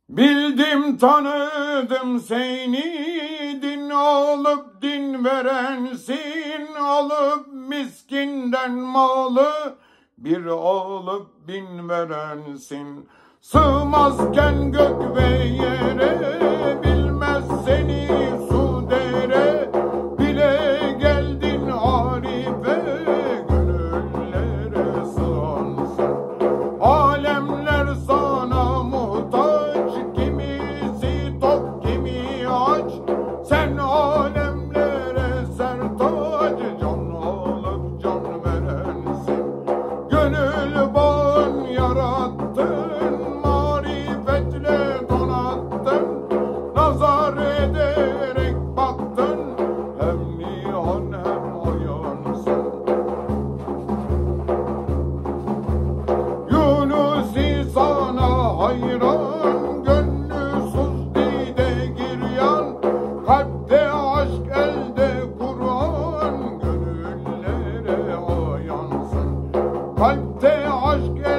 Bildim tanıdım seni, din alıp din verensin, alıp miskinden malı bir alıp bin verensin. Sığmazken gök ve yere, bilmez seni su dere, bile geldin arife, gönüllere sığansın. Alemler sana muhtaç, kimisi tok kimi aç, sen alemlere sertaç, can alıp can verensin. Gönül bağın yarattın, marifetle donattın, nazar ederek baktın, hem nihan hem ayansın. Yunus sana hayran, gönlüsüz dide giryan, kalpte aşk elde Kur'an, gönüllere ayansın. Kalpte aşk